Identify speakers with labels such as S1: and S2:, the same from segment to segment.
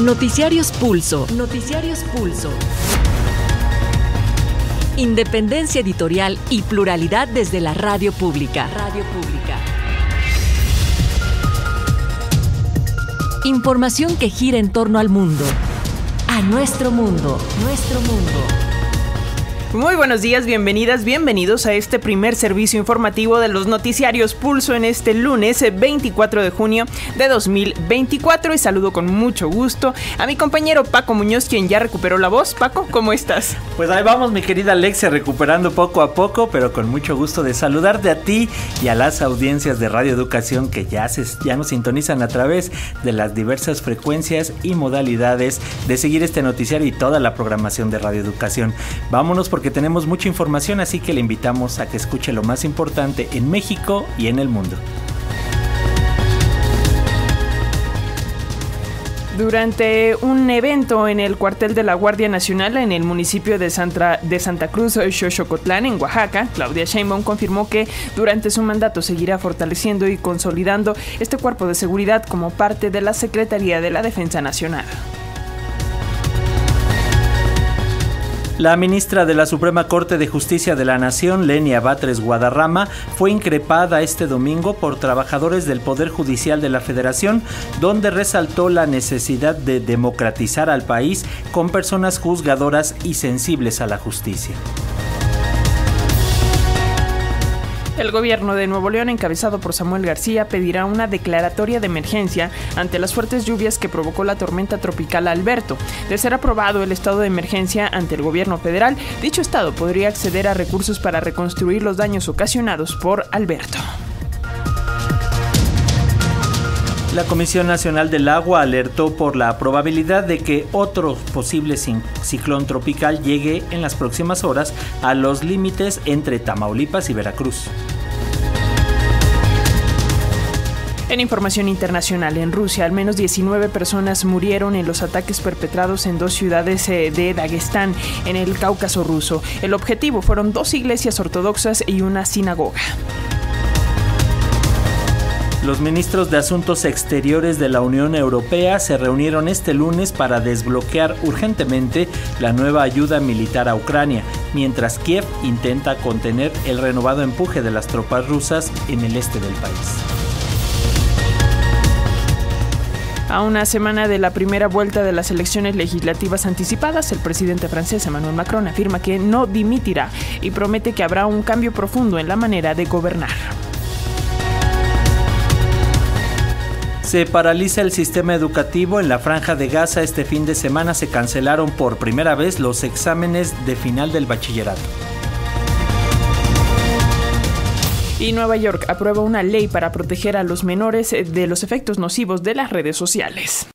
S1: Noticiarios Pulso. Noticiarios Pulso. Independencia editorial y pluralidad desde la radio pública. Radio pública. Información que gira en torno al mundo. A nuestro mundo. Nuestro mundo.
S2: Muy buenos días, bienvenidas, bienvenidos a este primer servicio informativo de los Noticiarios Pulso en este lunes 24 de junio de 2024 y saludo con mucho gusto a mi compañero Paco Muñoz, quien ya recuperó la voz. Paco, ¿cómo estás?
S3: Pues ahí vamos, mi querida Alexia, recuperando poco a poco, pero con mucho gusto de saludarte a ti y a las audiencias de Radio Educación que ya nos sintonizan a través de las diversas frecuencias y modalidades de seguir este noticiario y toda la programación de Radio Educación. Vámonos porque tenemos mucha información, así que le invitamos a que escuche lo más importante en México y en el mundo.
S2: Durante un evento en el cuartel de la Guardia Nacional en el municipio de Santa Cruz, Xochocotlán, en Oaxaca, Claudia Sheinbaum confirmó que durante su mandato seguirá fortaleciendo y consolidando este cuerpo de seguridad como parte de la Secretaría de la Defensa Nacional.
S3: La ministra de la Suprema Corte de Justicia de la Nación, Lenia Batres Guadarrama, fue increpada este domingo por trabajadores del Poder Judicial de la Federación, donde resaltó la necesidad de democratizar al país con personas juzgadoras y sensibles a la justicia.
S2: El gobierno de Nuevo León, encabezado por Samuel García, pedirá una declaratoria de emergencia ante las fuertes lluvias que provocó la tormenta tropical Alberto. De ser aprobado el estado de emergencia ante el gobierno federal, dicho estado podría acceder a recursos para reconstruir los daños ocasionados por Alberto.
S3: La Comisión Nacional del Agua alertó por la probabilidad de que otro posible ciclón tropical llegue en las próximas horas a los límites entre Tamaulipas y Veracruz.
S2: En información internacional, en Rusia, al menos 19 personas murieron en los ataques perpetrados en dos ciudades de Daguestán, en el Cáucaso ruso. El objetivo fueron dos iglesias ortodoxas y una sinagoga.
S3: Los ministros de Asuntos Exteriores de la Unión Europea se reunieron este lunes para desbloquear urgentemente la nueva ayuda militar a Ucrania, mientras Kiev intenta contener el renovado empuje de las tropas rusas en el este del país.
S2: A una semana de la primera vuelta de las elecciones legislativas anticipadas, el presidente francés Emmanuel Macron afirma que no dimitirá y promete que habrá un cambio profundo en la manera de gobernar.
S3: Se paraliza el sistema educativo en la Franja de Gaza. Este fin de semana se cancelaron por primera vez los exámenes de final del bachillerato.
S2: Y Nueva York aprueba una ley para proteger a los menores de los efectos nocivos de las redes sociales.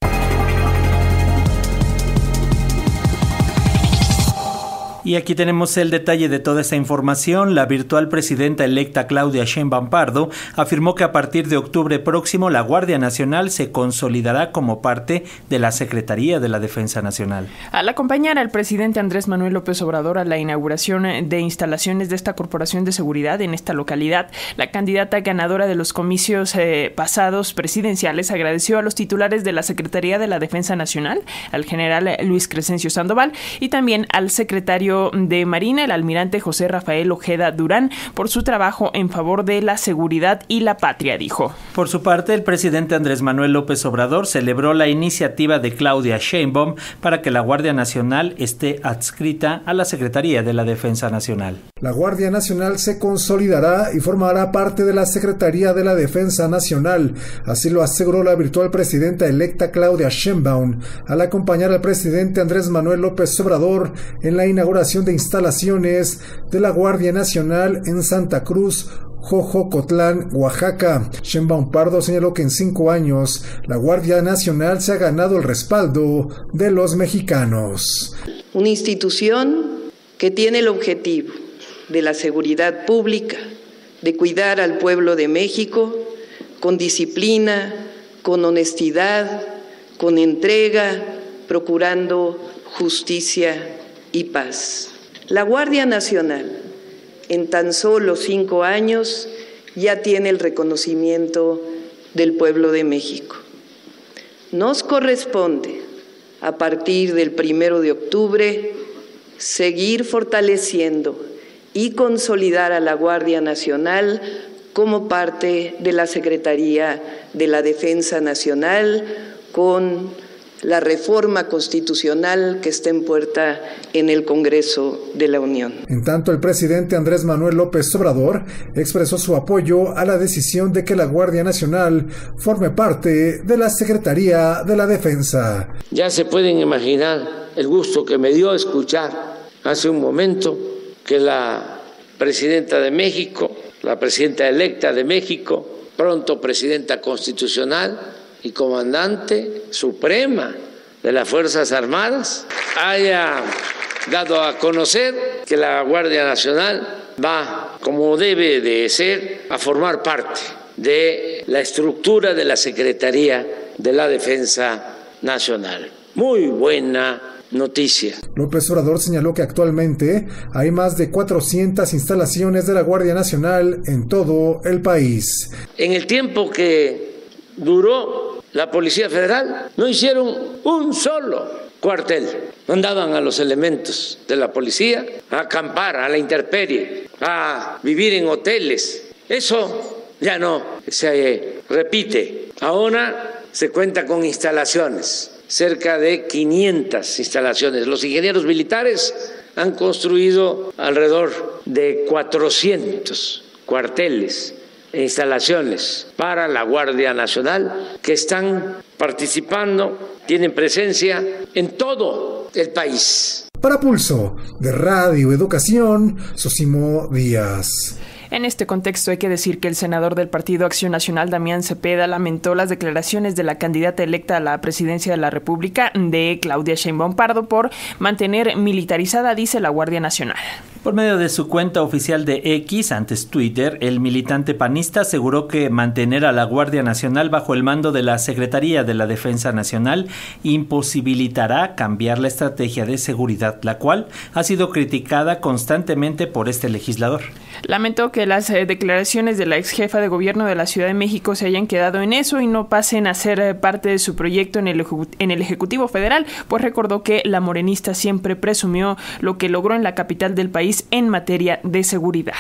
S3: Y aquí tenemos el detalle de toda esta información. La virtual presidenta electa Claudia Sheinbaum Pardo afirmó que a partir de octubre próximo la Guardia Nacional se consolidará como parte de la Secretaría de la Defensa Nacional.
S2: Al acompañar al presidente Andrés Manuel López Obrador a la inauguración de instalaciones de esta corporación de seguridad en esta localidad, la candidata ganadora de los comicios pasados presidenciales agradeció a los titulares de la Secretaría de la Defensa Nacional, al general Luis Crescencio Sandoval y también al secretario de Marina, el almirante José Rafael Ojeda Durán, por su trabajo en favor de la seguridad y la patria, dijo.
S3: Por su parte, el presidente Andrés Manuel López Obrador celebró la iniciativa de Claudia Sheinbaum para que la Guardia Nacional esté adscrita a la Secretaría de la Defensa Nacional.
S4: La Guardia Nacional se consolidará y formará parte de la Secretaría de la Defensa Nacional, así lo aseguró la virtual presidenta electa Claudia Sheinbaum al acompañar al presidente Andrés Manuel López Obrador en la inauguración de instalaciones de la Guardia Nacional en Santa Cruz, Xochocotlán, Oaxaca. Sheinbaum Pardo señaló que en 5 años la Guardia Nacional se ha ganado el respaldo de los mexicanos.
S5: Una institución que tiene el objetivo de la seguridad pública, de cuidar al pueblo de México con disciplina, con honestidad, con entrega, procurando justicia y paz. La Guardia Nacional, en tan solo 5 años, ya tiene el reconocimiento del pueblo de México. Nos corresponde a partir del 1 de octubre, seguir fortaleciendo y consolidar a la Guardia Nacional como parte de la Secretaría de la Defensa Nacional, con la reforma constitucional que está en puerta en el Congreso de la Unión.
S4: En tanto, el presidente Andrés Manuel López Obrador expresó su apoyo a la decisión de que la Guardia Nacional forme parte de la Secretaría de la Defensa.
S6: Ya se pueden imaginar el gusto que me dio escuchar hace un momento que la presidenta de México, la presidenta electa de México, pronto presidenta constitucional y comandante suprema de las Fuerzas Armadas, haya dado a conocer que la Guardia Nacional va, como debe de ser, a formar parte de la estructura de la Secretaría de la Defensa Nacional. Muy buena noticia.
S4: López Obrador señaló que actualmente hay más de 400 instalaciones de la Guardia Nacional en todo el país.
S6: En el tiempo que duró la Policía Federal, no hicieron un solo cuartel. Mandaban a los elementos de la policía a acampar a la intemperie, a vivir en hoteles. Eso ya no se repite. Ahora se cuenta con instalaciones, cerca de 500 instalaciones. Los ingenieros militares han construido alrededor de 400 cuarteles e instalaciones para la Guardia Nacional que están participando, tienen presencia en todo el país.
S4: Para Pulso de Radio Educación, Sosimo Díaz.
S2: En este contexto hay que decir que el senador del Partido Acción Nacional, Damián Cepeda, lamentó las declaraciones de la candidata electa a la presidencia de la República, de Claudia Sheinbaum Pardo, por mantener militarizada, dice, la Guardia Nacional.
S3: Por medio de su cuenta oficial de X, antes Twitter, el militante panista aseguró que mantener a la Guardia Nacional bajo el mando de la Secretaría de la Defensa Nacional imposibilitará cambiar la estrategia de seguridad, la cual ha sido criticada constantemente por este legislador.
S2: Lamentó que las declaraciones de la ex jefa de gobierno de la Ciudad de México se hayan quedado en eso y no pasen a ser parte de su proyecto en el Ejecutivo Federal, pues recordó que la morenista siempre presumió lo que logró en la capital del país en materia de seguridad.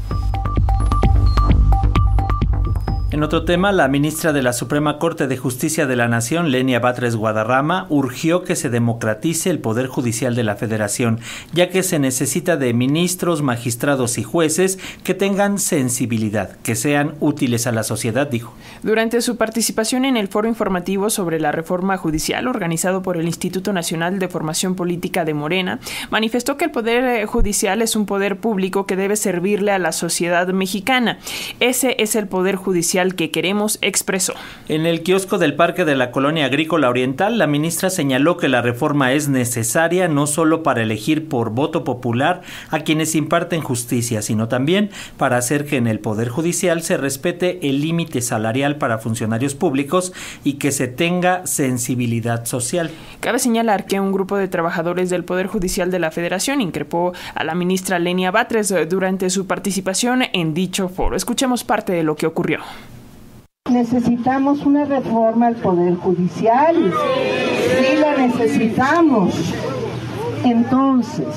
S3: En otro tema, la ministra de la Suprema Corte de Justicia de la Nación, Lenia Batres Guadarrama, urgió que se democratice el Poder Judicial de la Federación, ya que se necesita de ministros, magistrados y jueces que tengan sensibilidad, que sean útiles a la sociedad, dijo.
S2: Durante su participación en el foro informativo sobre la reforma judicial organizado por el Instituto Nacional de Formación Política de Morena, manifestó que el Poder Judicial es un poder público que debe servirle a la sociedad mexicana. Ese es el Poder Judicial que queremos, expresó.
S3: En el kiosco del Parque de la Colonia Agrícola Oriental, la ministra señaló que la reforma es necesaria no solo para elegir por voto popular a quienes imparten justicia, sino también para hacer que en el Poder Judicial se respete el límite salarial para funcionarios públicos y que se tenga sensibilidad social.
S2: Cabe señalar que un grupo de trabajadores del Poder Judicial de la Federación increpó a la ministra Lenia Batres durante su participación en dicho foro. Escuchemos parte de lo que ocurrió.
S7: Necesitamos una reforma al Poder Judicial, sí la necesitamos. Entonces,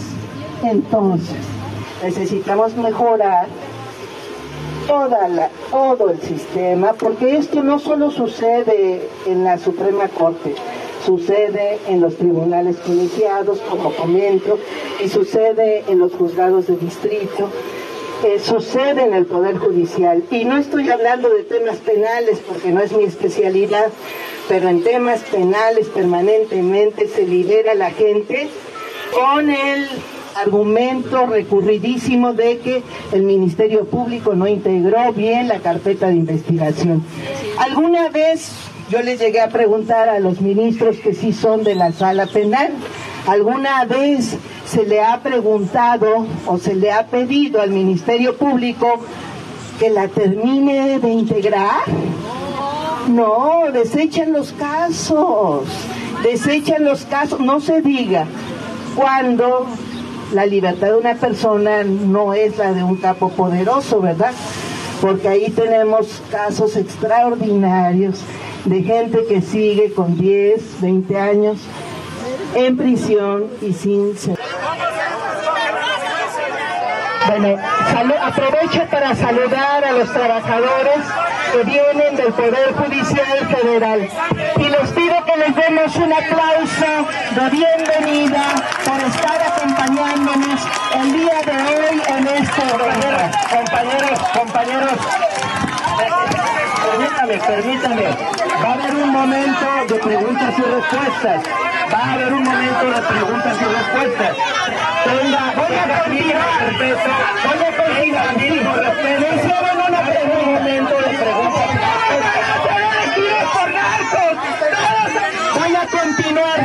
S7: necesitamos mejorar todo el sistema, porque esto no solo sucede en la Suprema Corte, sucede en los tribunales colegiados, como comento, y sucede en los juzgados de distrito. Sucede en el Poder Judicial, y no estoy hablando de temas penales porque no es mi especialidad, pero en temas penales permanentemente se libera a la gente con el argumento recurridísimo de que el Ministerio Público no integró bien la carpeta de investigación. Alguna vez yo les llegué a preguntar a los ministros que sí son de la sala penal, ¿alguna vez se le ha preguntado o se le ha pedido al Ministerio Público que la termine de integrar? No, desechan los casos, no se diga cuando la libertad de una persona no es la de un capo poderoso, ¿verdad? Porque ahí tenemos casos extraordinarios de gente que sigue con 10, 20 años en prisión y sin... Bueno, aprovecho para saludar a los trabajadores que vienen del Poder Judicial Federal y les pido que les demos un aplauso de bienvenida por estar acompañándonos el día de hoy en este evento. Compañeros, permítame, va a haber un momento de preguntas y respuestas. Voy a continuar. Me hicieron un momento de preguntas. Voy a continuar.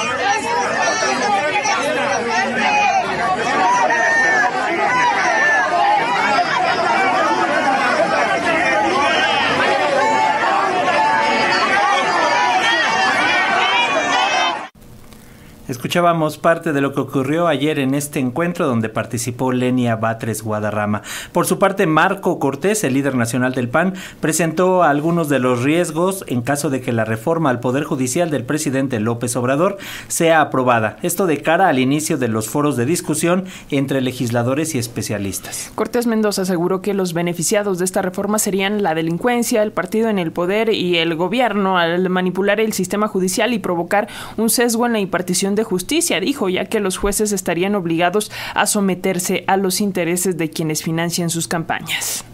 S3: Escuchábamos parte de lo que ocurrió ayer en este encuentro donde participó Lenia Batres Guadarrama. Por su parte, Marco Cortés, el líder nacional del PAN, presentó algunos de los riesgos en caso de que la reforma al Poder Judicial del presidente López Obrador sea aprobada. Esto de cara al inicio de los foros de discusión entre legisladores y especialistas.
S2: Cortés Mendoza aseguró que los beneficiados de esta reforma serían la delincuencia, el partido en el poder y el gobierno al manipular el sistema judicial y provocar un sesgo en la impartición de justicia, dijo, ya que los jueces estarían obligados a someterse a los intereses de quienes financian sus campañas.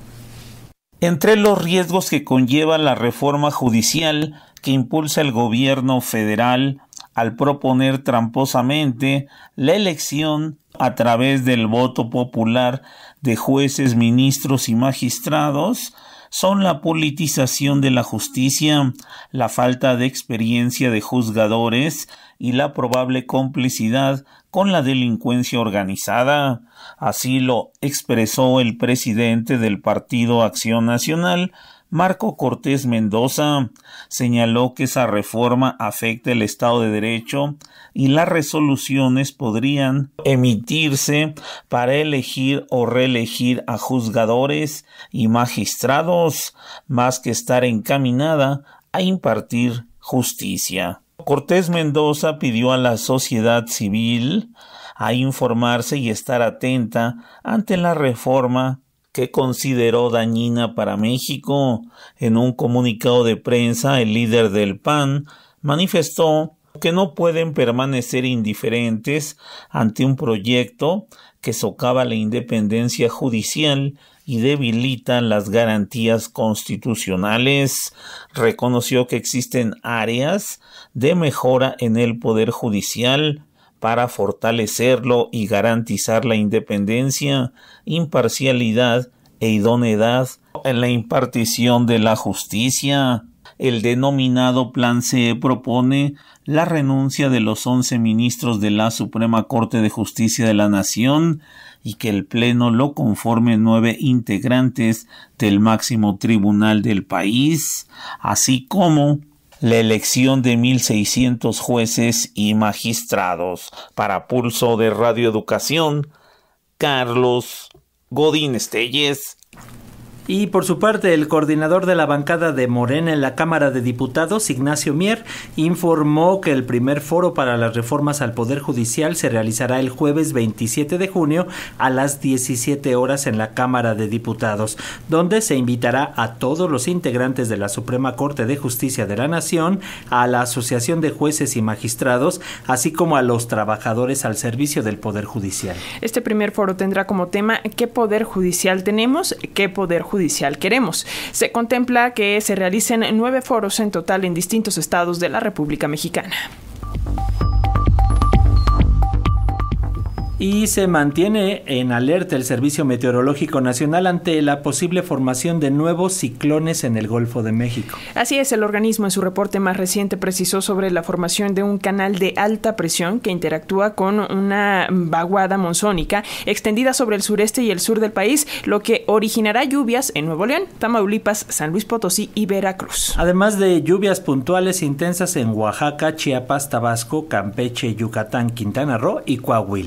S8: Entre los riesgos que conlleva la reforma judicial que impulsa el gobierno federal al proponer tramposamente la elección a través del voto popular de jueces, ministros y magistrados, son la politización de la justicia, la falta de experiencia de juzgadores y la probable complicidad con la delincuencia organizada. Así lo expresó el presidente del Partido Acción Nacional, Marco Cortés Mendoza. Señaló que esa reforma afecta el Estado de Derecho y las resoluciones podrían emitirse para elegir o reelegir a juzgadores y magistrados, más que estar encaminada a impartir justicia. Cortés Mendoza pidió a la sociedad civil a informarse y estar atenta ante la reforma que consideró dañina para México. En un comunicado de prensa, el líder del PAN manifestó que no pueden permanecer indiferentes ante un proyecto que socava la independencia judicial y debilita las garantías constitucionales. Reconoció que existen áreas de mejora en el Poder Judicial para fortalecerlo y garantizar la independencia, imparcialidad e idoneidad en la impartición de la justicia. El denominado Plan C propone la renuncia de los 11 ministros de la Suprema Corte de Justicia de la Nación y que el Pleno lo conformen 9 integrantes del máximo tribunal del país, así como la elección de 1,600 jueces y magistrados. Para Pulso de Radio Educación, Carlos Godín Estelles.
S3: Y por su parte, el coordinador de la bancada de Morena en la Cámara de Diputados, Ignacio Mier, informó que el primer foro para las reformas al Poder Judicial se realizará el jueves 27 de junio a las 17 horas en la Cámara de Diputados, donde se invitará a todos los integrantes de la Suprema Corte de Justicia de la Nación, a la Asociación de Jueces y Magistrados, así como a los trabajadores al servicio del Poder Judicial.
S2: Este primer foro tendrá como tema ¿qué Poder Judicial tenemos? ¿Qué Poder Judicial queremos? Se contempla que se realicen 9 foros en total en distintos estados de la República Mexicana.
S3: Y se mantiene en alerta el Servicio Meteorológico Nacional ante la posible formación de nuevos ciclones en el Golfo de México.
S2: Así es, el organismo en su reporte más reciente precisó sobre la formación de un canal de alta presión que interactúa con una vaguada monzónica extendida sobre el sureste y el sur del país, lo que originará lluvias en Nuevo León, Tamaulipas, San Luis Potosí y Veracruz.
S3: Además de lluvias puntuales intensas en Oaxaca, Chiapas, Tabasco, Campeche, Yucatán, Quintana Roo y Coahuila.
S2: Se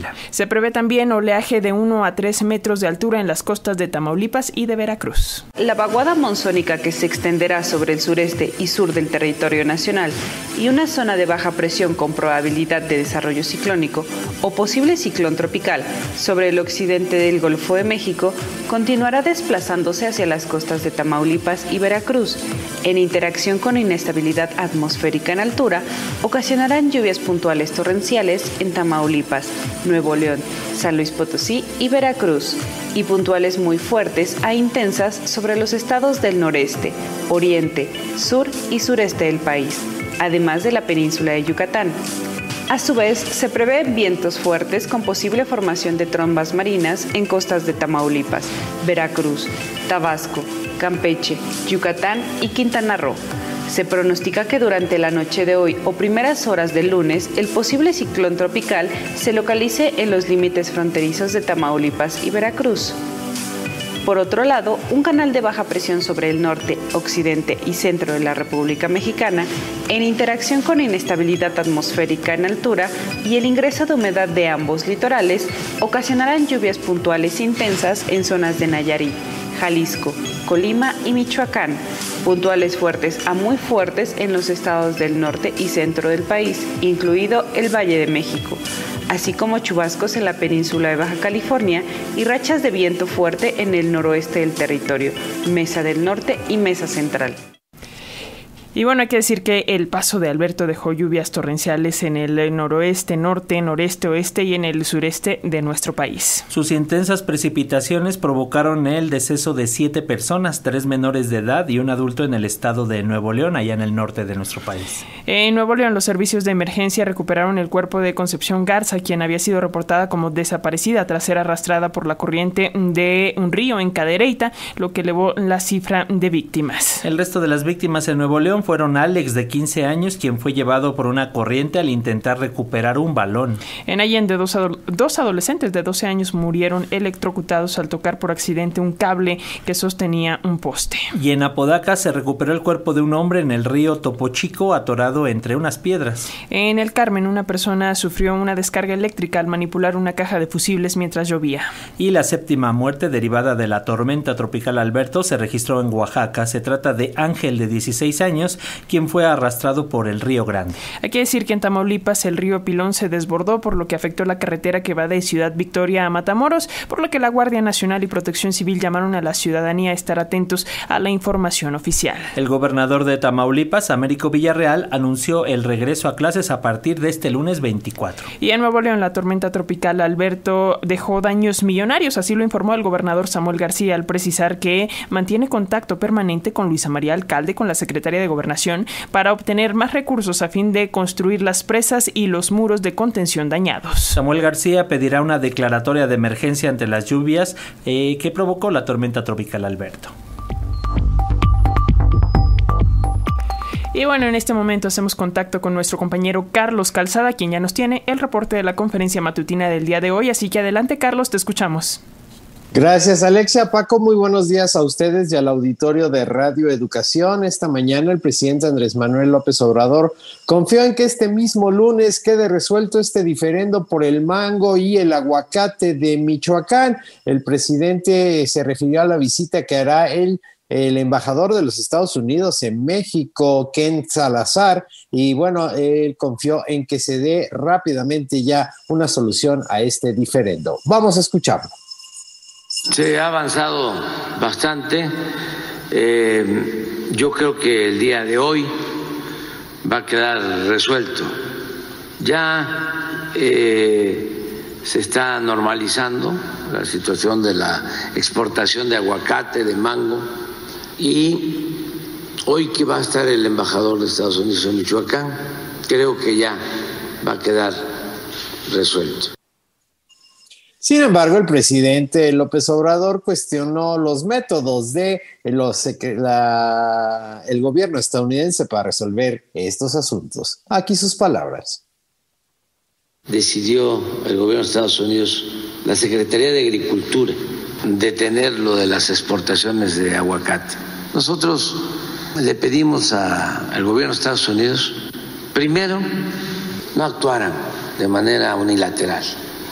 S2: Se prevé también oleaje de 1 a 3 metros de altura en las costas de Tamaulipas y de Veracruz.
S9: La vaguada monzónica que se extenderá sobre el sureste y sur del territorio nacional y una zona de baja presión con probabilidad de desarrollo ciclónico o posible ciclón tropical sobre el occidente del Golfo de México continuará desplazándose hacia las costas de Tamaulipas y Veracruz. En interacción con inestabilidad atmosférica en altura, ocasionarán lluvias puntuales torrenciales en Tamaulipas, Nuevo León, San Luis Potosí y Veracruz, y puntuales muy fuertes a intensas sobre los estados del noreste, oriente, sur y sureste del país, además de la península de Yucatán. A su vez, se prevén vientos fuertes con posible formación de trombas marinas en costas de Tamaulipas, Veracruz, Tabasco, Campeche, Yucatán y Quintana Roo. Se pronostica que durante la noche de hoy o primeras horas del lunes, el posible ciclón tropical se localice en los límites fronterizos de Tamaulipas y Veracruz. Por otro lado, un canal de baja presión sobre el norte, occidente y centro de la República Mexicana, en interacción con inestabilidad atmosférica en altura y el ingreso de humedad de ambos litorales, ocasionarán lluvias puntuales intensas en zonas de Nayarit, Jalisco, Colima y Michoacán, puntuales fuertes a muy fuertes en los estados del norte y centro del país, incluido el Valle de México, así como chubascos en la península de Baja California y rachas de viento fuerte en el noroeste del territorio, Mesa del Norte y Mesa Central.
S2: Y bueno, hay que decir que el paso de Alberto dejó lluvias torrenciales en el noroeste, norte, noreste, oeste y en el sureste de nuestro país.
S3: Sus intensas precipitaciones provocaron el deceso de 7 personas, 3 menores de edad y un adulto en el estado de Nuevo León, allá en el norte de nuestro país.
S2: En Nuevo León, los servicios de emergencia recuperaron el cuerpo de Concepción Garza, quien había sido reportada como desaparecida tras ser arrastrada por la corriente de un río en Cadereyta, lo que elevó la cifra de víctimas.
S3: El resto de las víctimas en Nuevo León fueron Alex, de 15 años, quien fue llevado por una corriente al intentar recuperar un balón.
S2: En Allende, dos adolescentes de 12 años murieron electrocutados al tocar por accidente un cable que sostenía un poste.
S3: Y en Apodaca se recuperó el cuerpo de un hombre en el río Topo Chico, atorado entre unas piedras.
S2: En El Carmen, una persona sufrió una descarga eléctrica al manipular una caja de fusibles mientras llovía.
S3: Y la 7ª muerte derivada de la tormenta tropical Alberto se registró en Oaxaca. Se trata de Ángel, de 16 años, quien fue arrastrado por el Río Grande.
S2: Hay que decir que en Tamaulipas el río Pilón se desbordó, por lo que afectó la carretera que va de Ciudad Victoria a Matamoros, por lo que la Guardia Nacional y Protección Civil llamaron a la ciudadanía a estar atentos a la información oficial.
S3: El gobernador de Tamaulipas, Américo Villarreal, anunció el regreso a clases a partir de este lunes 24.
S2: Y en Nuevo León, la tormenta tropical Alberto dejó daños millonarios, así lo informó el gobernador Samuel García, al precisar que mantiene contacto permanente con Luisa María Alcalde, con la secretaria de Gobernación, para obtener más recursos a fin de construir las presas y los muros de contención dañados.
S3: Samuel García pedirá una declaratoria de emergencia ante las lluvias que provocó la tormenta tropical Alberto.
S2: Y bueno, en este momento hacemos contacto con nuestro compañero Carlos Calzada, quien ya nos tiene el reporte de la conferencia matutina del día de hoy. Así que adelante, Carlos, te escuchamos.
S10: Gracias, Alexia. Paco, muy buenos días a ustedes y al auditorio de Radio Educación. Esta mañana el presidente Andrés Manuel López Obrador confió en que este mismo lunes quede resuelto este diferendo por el mango y el aguacate de Michoacán. El presidente se refirió a la visita que hará el embajador de los Estados Unidos en México, Ken Salazar, y bueno, él confió en que se dé rápidamente ya una solución a este diferendo. Vamos a escucharlo.
S6: Se ha avanzado bastante. Yo creo que el día de hoy va a quedar resuelto. Ya se está normalizando la situación de la exportación de aguacate, de mango, y hoy que va a estar el embajador de Estados Unidos en Michoacán, creo que ya va a quedar resuelto.
S10: Sin embargo, el presidente López Obrador cuestionó los métodos de el gobierno estadounidense para resolver estos asuntos. Aquí sus palabras.
S6: Decidió el gobierno de Estados Unidos, la Secretaría de Agricultura, detener lo de las exportaciones de aguacate. Nosotros le pedimos al gobierno de Estados Unidos, primero, no actuaran de manera unilateral,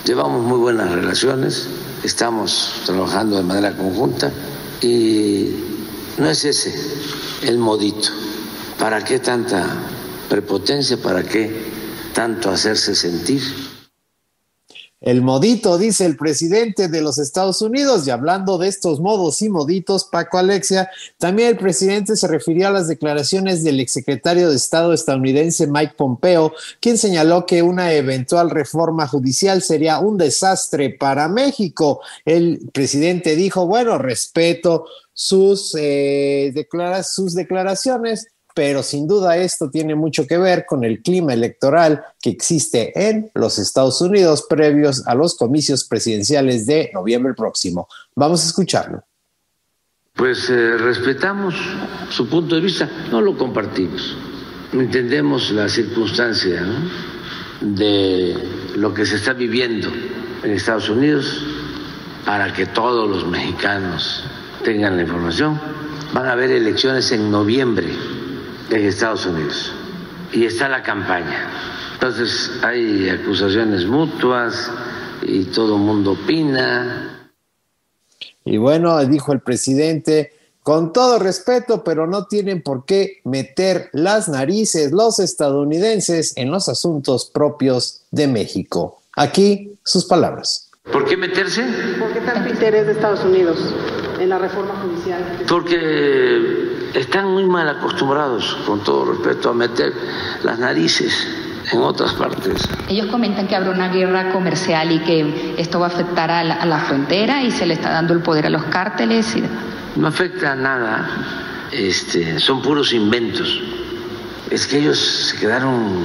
S6: llevamos muy buenas relaciones, estamos trabajando de manera conjunta y no es ese el modito. ¿Para qué tanta prepotencia? ¿Para qué tanto hacerse sentir?
S10: El modito, dice el presidente de los Estados Unidos. Y hablando de estos modos y moditos, Paco, Alexia, también el presidente se refirió a las declaraciones del exsecretario de Estado estadounidense Mike Pompeo, quien señaló que una eventual reforma judicial sería un desastre para México. El presidente dijo, bueno, respeto sus declaraciones, pero sin duda esto tiene mucho que ver con el clima electoral que existe en los Estados Unidos previos a los comicios presidenciales de noviembre próximo. Vamos a escucharlo.
S6: Pues respetamos su punto de vista, no lo compartimos. Entendemos la circunstancia, ¿no?, de lo que se está viviendo en Estados Unidos para que todos los mexicanos tengan la información. Van a haber elecciones en noviembre en Estados Unidos y está la campaña. Entonces hay acusaciones mutuas y todo el mundo opina.
S10: Y bueno, dijo el presidente, con todo respeto, pero no tienen por qué meter las narices los estadounidenses en los asuntos propios de México. Aquí sus palabras.
S6: ¿Por qué meterse?
S7: ¿Por qué tanto interés de Estados Unidos en la reforma judicial?
S6: Porque están muy mal acostumbrados, con todo respeto, a meter las narices en otras partes.
S11: Ellos comentan que habrá una guerra comercial y que esto va a afectar a la frontera y se le está dando el poder a los cárteles.
S6: No afecta a nada, son puros inventos. Es que ellos se quedaron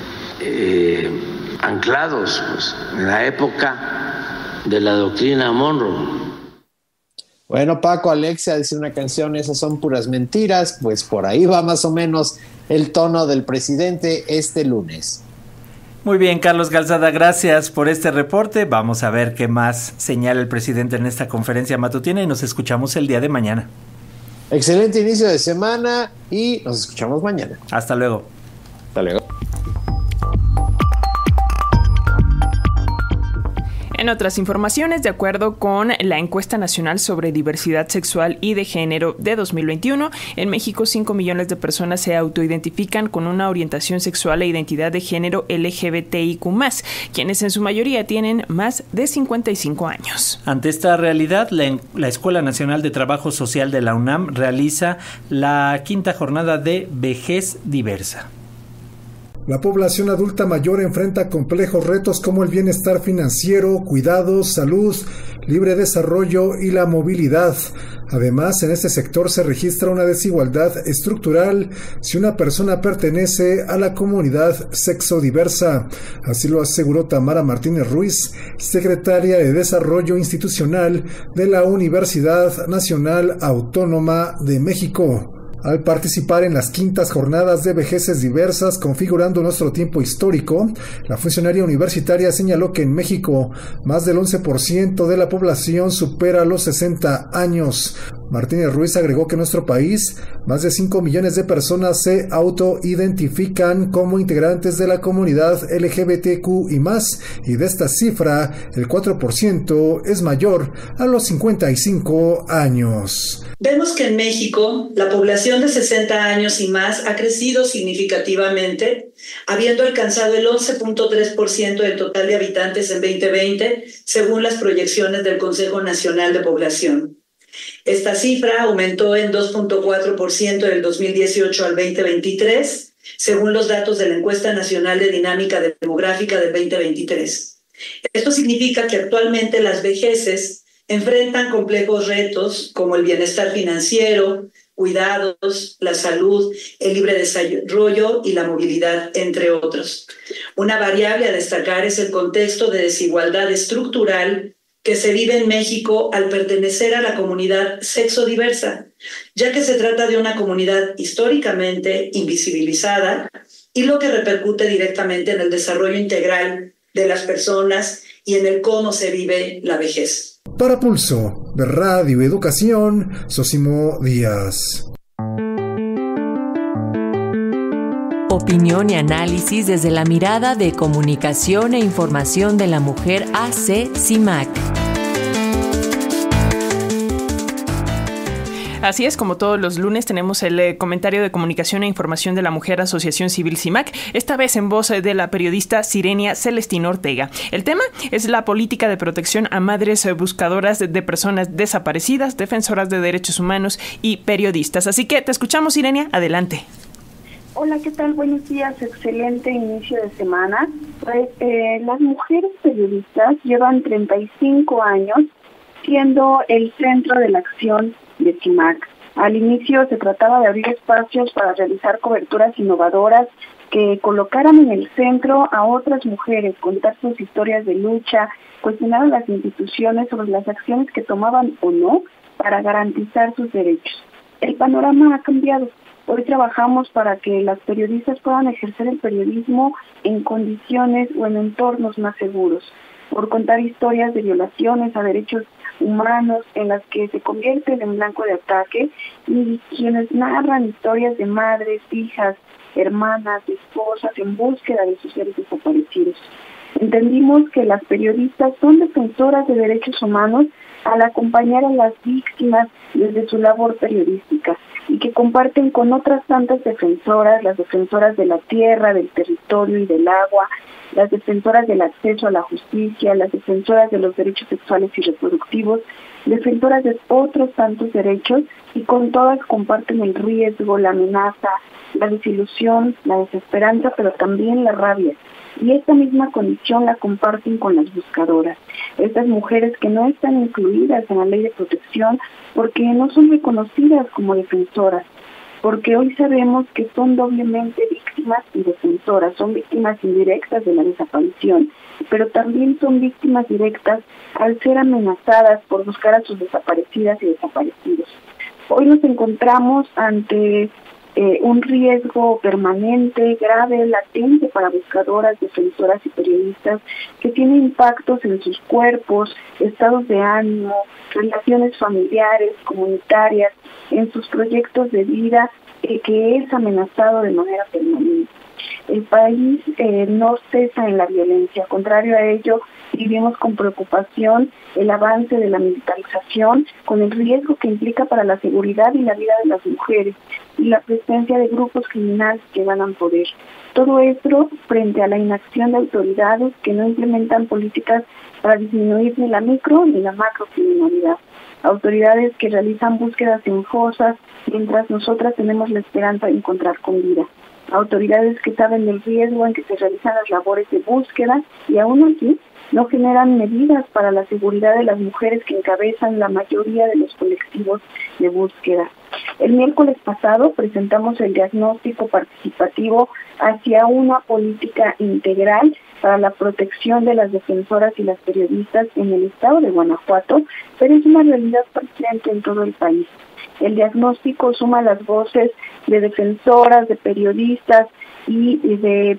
S6: anclados, pues, en la época de la doctrina Monroe.
S10: Bueno, Paco, Alexia, dice una canción, esas son puras mentiras, pues por ahí va más o menos el tono del presidente este lunes.
S3: Muy bien, Carlos Calzada, gracias por este reporte. Vamos a ver qué más señala el presidente en esta conferencia matutina y nos escuchamos el día de mañana.
S10: Excelente inicio de semana y nos escuchamos mañana.
S3: Hasta luego.
S10: Hasta luego.
S2: En otras informaciones, de acuerdo con la encuesta nacional sobre diversidad sexual y de género de 2021, en México 5 millones de personas se autoidentifican con una orientación sexual e identidad de género LGBTIQ+, quienes en su mayoría tienen más de 55 años.
S3: Ante esta realidad, la Escuela Nacional de Trabajo Social de la UNAM realiza la 5ª jornada de Vejez Diversa.
S4: La población adulta mayor enfrenta complejos retos como el bienestar financiero, cuidados, salud, libre desarrollo y la movilidad. Además, en este sector se registra una desigualdad estructural si una persona pertenece a la comunidad sexodiversa. Así lo aseguró Tamara Martínez Ruiz, secretaria de Desarrollo Institucional de la Universidad Nacional Autónoma de México. Al participar en las 5ª jornadas de vejeces diversas configurando nuestro tiempo histórico, la funcionaria universitaria señaló que en México más del 11% de la población supera los 60 años. Martínez Ruiz agregó que en nuestro país más de 5 millones de personas se autoidentifican como integrantes de la comunidad LGBTQ y más, y de esta cifra el 4% es mayor a los 55 años.
S12: Vemos que en México la población de 60 años y más ha crecido significativamente, habiendo alcanzado el 11.3% del total de habitantes en 2020, según las proyecciones del Consejo Nacional de Población. Esta cifra aumentó en 2.4% del 2018 al 2023, según los datos de la Encuesta Nacional de Dinámica Demográfica del 2023. Esto significa que actualmente las vejeces enfrentan complejos retos como el bienestar financiero, cuidados, la salud, el libre desarrollo y la movilidad, entre otros. Una variable a destacar es el contexto de desigualdad estructural que se vive en México al pertenecer a la comunidad sexodiversa, ya que se trata de una comunidad históricamente invisibilizada y lo que repercute directamente en el desarrollo integral de las personas y en el cómo se vive la vejez.
S4: Para Pulso de Radio Educación, Sosimo Díaz.
S1: Opinión y análisis desde la mirada de Comunicación e Información de la Mujer AC-CIMAC.
S2: Así es, como todos los lunes tenemos el comentario de Comunicación e Información de la Mujer Asociación Civil CIMAC, esta vez en voz de la periodista Sirenia Celestina Ortega. El tema es la política de protección a madres buscadoras de personas desaparecidas, defensoras de derechos humanos y periodistas. Así que te escuchamos, Sirenia, adelante.
S13: Hola, ¿qué tal? Buenos días, excelente inicio de semana. Pues las mujeres periodistas llevan 35 años siendo el centro de la acción de CIMAC. Al inicio se trataba de abrir espacios para realizar coberturas innovadoras que colocaran en el centro a otras mujeres, contar sus historias de lucha, cuestionar a las instituciones sobre las acciones que tomaban o no para garantizar sus derechos. El panorama ha cambiado. Hoy trabajamos para que las periodistas puedan ejercer el periodismo en condiciones o en entornos más seguros, por contar historias de violaciones a derechos humanos en las que se convierten en blanco de ataque, y quienes narran historias de madres, hijas, hermanas, esposas en búsqueda de sus seres desaparecidos. Entendimos que las periodistas son defensoras de derechos humanos al acompañar a las víctimas desde su labor periodística, y que comparten con otras tantas defensoras, las defensoras de la tierra, del territorio y del agua, las defensoras del acceso a la justicia, las defensoras de los derechos sexuales y reproductivos, defensoras de otros tantos derechos, y con todas comparten el riesgo, la amenaza, la desilusión, la desesperanza, pero también la rabia. Y esta misma condición la comparten con las buscadoras, estas mujeres que no están incluidas en la ley de protección porque no son reconocidas como defensoras, porque hoy sabemos que son doblemente víctimas y defensoras, son víctimas indirectas de la desaparición, pero también son víctimas directas al ser amenazadas por buscar a sus desaparecidas y desaparecidos. Hoy nos encontramos ante un riesgo permanente, grave, latente para buscadoras, defensoras y periodistas, que tiene impactos en sus cuerpos, estados de ánimo, relaciones familiares, comunitarias, en sus proyectos de vida, que es amenazado de manera permanente. El país no cesa en la violencia, contrario a ello, vivimos con preocupación el avance de la militarización, con el riesgo que implica para la seguridad y la vida de las mujeres, y la presencia de grupos criminales que ganan poder. Todo esto frente a la inacción de autoridades que no implementan políticas para disminuir ni la micro ni la macrocriminalidad. Autoridades que realizan búsquedas en fosas, mientras nosotras tenemos la esperanza de encontrar con vida. Autoridades que saben del riesgo en que se realizan las labores de búsqueda y aún así no generan medidas para la seguridad de las mujeres que encabezan la mayoría de los colectivos de búsqueda. El miércoles pasado presentamos el diagnóstico participativo hacia una política integral para la protección de las defensoras y las periodistas en el estado de Guanajuato, pero es una realidad presente en todo el país. El diagnóstico suma las voces de defensoras, de periodistas y de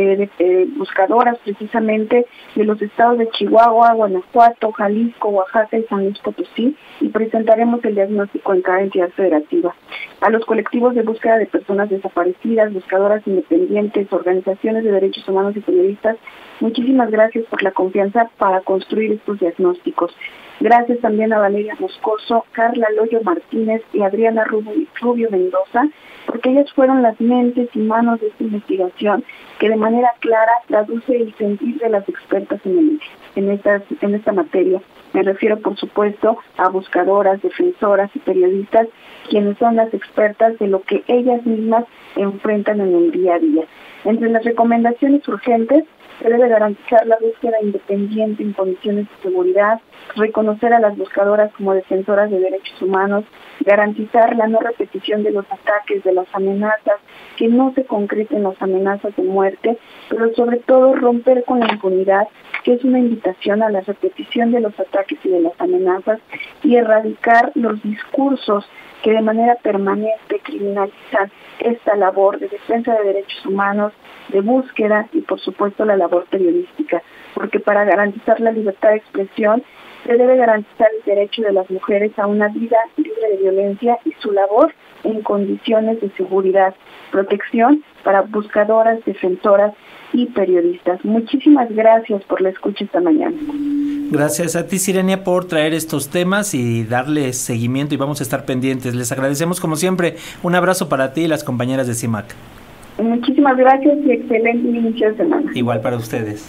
S13: buscadoras precisamente de los estados de Chihuahua, Guanajuato, Jalisco, Oaxaca y San Luis Potosí, y presentaremos el diagnóstico en cada entidad federativa. A los colectivos de búsqueda de personas desaparecidas, buscadoras independientes, organizaciones de derechos humanos y periodistas, muchísimas gracias por la confianza para construir estos diagnósticos. Gracias también a Valeria Moscoso, Carla Loyo Martínez y Adriana Rubio Mendoza, porque ellas fueron las mentes y manos de esta investigación que de manera clara traduce el sentir de las expertas en esta materia. Me refiero, por supuesto, a buscadoras, defensoras y periodistas, quienes son las expertas de lo que ellas mismas enfrentan en el día a día. Entre las recomendaciones urgentes, se debe garantizar la búsqueda independiente en condiciones de seguridad, reconocer a las buscadoras como defensoras de derechos humanos, garantizar la no repetición de los ataques, de las amenazas, que no se concreten las amenazas de muerte, pero sobre todo romper con la impunidad, que es una invitación a la repetición de los ataques y de las amenazas, y erradicar los discursos que de manera permanente criminalizan esta labor de defensa de derechos humanos, de búsqueda y por supuesto la labor periodística, porque para garantizar la libertad de expresión se debe garantizar el derecho de las mujeres a una vida libre de violencia, y su labor en condiciones de seguridad, protección para buscadoras, defensoras y periodistas. Muchísimas gracias por la escucha esta mañana.
S3: Gracias a ti, Sirenia, por traer estos temas y darles seguimiento, y vamos a estar pendientes. Les agradecemos como siempre. Un abrazo para ti y las compañeras de CIMAC.
S13: Muchísimas gracias y excelente inicio de semana.
S3: Igual para ustedes.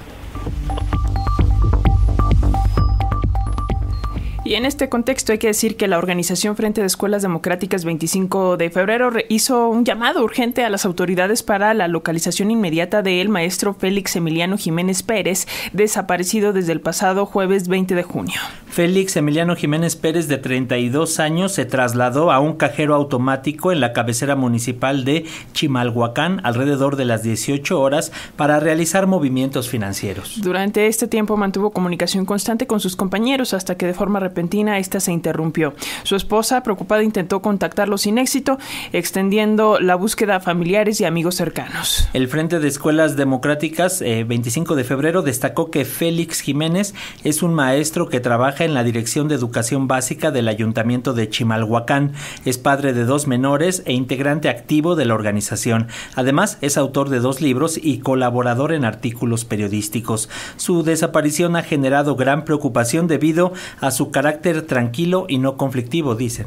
S2: Y en este contexto hay que decir que la organización Frente de Escuelas Democráticas 25 de febrero hizo un llamado urgente a las autoridades para la localización inmediata del maestro Félix Emiliano Jiménez Pérez, desaparecido desde el pasado jueves 20 de junio.
S3: Félix Emiliano Jiménez Pérez, de 32 años, se trasladó a un cajero automático en la cabecera municipal de Chimalhuacán alrededor de las 18 horas para realizar movimientos financieros.
S2: Durante este tiempo mantuvo comunicación constante con sus compañeros hasta que de forma repentina esta se interrumpió. Su esposa, preocupada, intentó contactarlo sin éxito, extendiendo la búsqueda a familiares y amigos cercanos.
S3: El Frente de Escuelas Democráticas 25 de febrero destacó que Félix Jiménez es un maestro que trabaja en la Dirección de Educación Básica del Ayuntamiento de Chimalhuacán. Es padre de 2 menores e integrante activo de la organización. Además, es autor de 2 libros y colaborador en artículos periodísticos. Su desaparición ha generado gran preocupación debido a su carácter tranquilo y no conflictivo, dicen.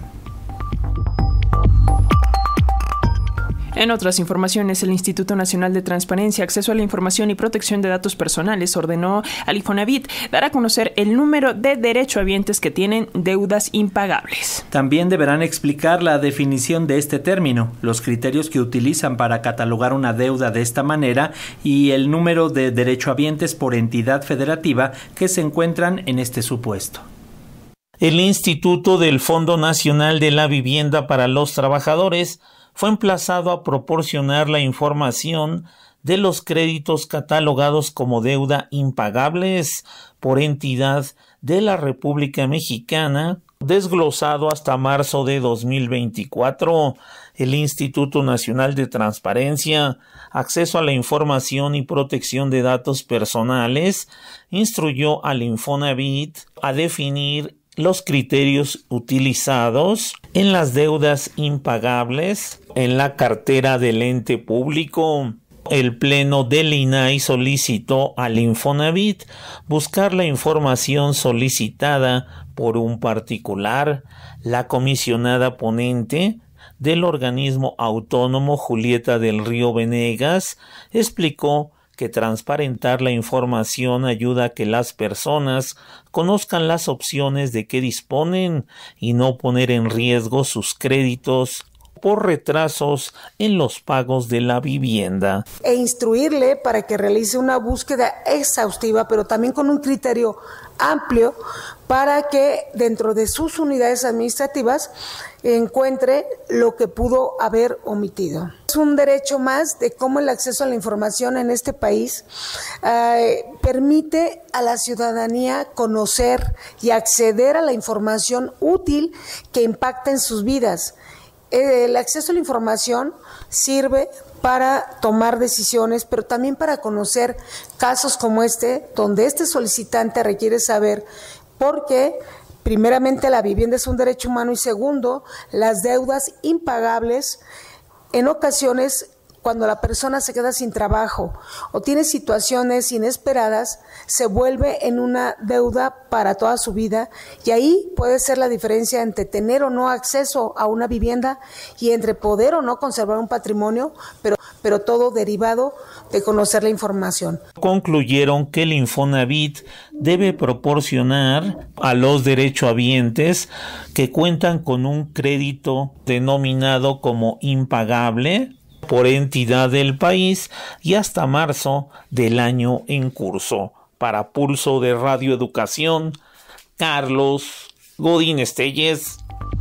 S2: En otras informaciones, el Instituto Nacional de Transparencia, Acceso a la Información y Protección de Datos Personales ordenó al Infonavit dar a conocer el número de derechohabientes que tienen deudas impagables.
S3: También deberán explicar la definición de este término, los criterios que utilizan para catalogar una deuda de esta manera y el número de derechohabientes por entidad federativa que se encuentran en este supuesto.
S8: El Instituto del Fondo Nacional de la Vivienda para los Trabajadores fue emplazado a proporcionar la información de los créditos catalogados como deuda impagables por entidad de la República Mexicana, desglosado hasta marzo de 2024. El Instituto Nacional de Transparencia, Acceso a la Información y Protección de Datos Personales instruyó al Infonavit a definir los criterios utilizados en las deudas impagables en la cartera del ente público. El Pleno del INAI solicitó al Infonavit buscar la información solicitada por un particular. La comisionada ponente del organismo autónomo, Julieta del Río Venegas, explicó que transparentar la información ayuda a que las personas conozcan las opciones de que disponen y no poner en riesgo sus créditos por retrasos en los pagos de la vivienda.
S14: E instruirle para que realice una búsqueda exhaustiva, pero también con un criterio amplio para que dentro de sus unidades administrativas encuentre lo que pudo haber omitido. Es un derecho más de cómo el acceso a la información en este país permite a la ciudadanía conocer y acceder a la información útil que impacta en sus vidas. El acceso a la información sirve para tomar decisiones, pero también para conocer casos como este, donde este solicitante requiere saber por qué, primeramente, la vivienda es un derecho humano y segundo, las deudas impagables, en ocasiones, cuando la persona se queda sin trabajo o tiene situaciones inesperadas, se vuelve en una deuda para toda su vida y ahí puede ser la diferencia entre tener o no acceso a una vivienda y entre poder o no conservar un patrimonio, pero todo derivado de conocer la información.
S8: Concluyeron que el Infonavit debe proporcionar a los derechohabientes que cuentan con un crédito denominado como impagable por entidad del país y hasta marzo del año en curso. Para Pulso de Radio Educación, Carlos Godínez Telles.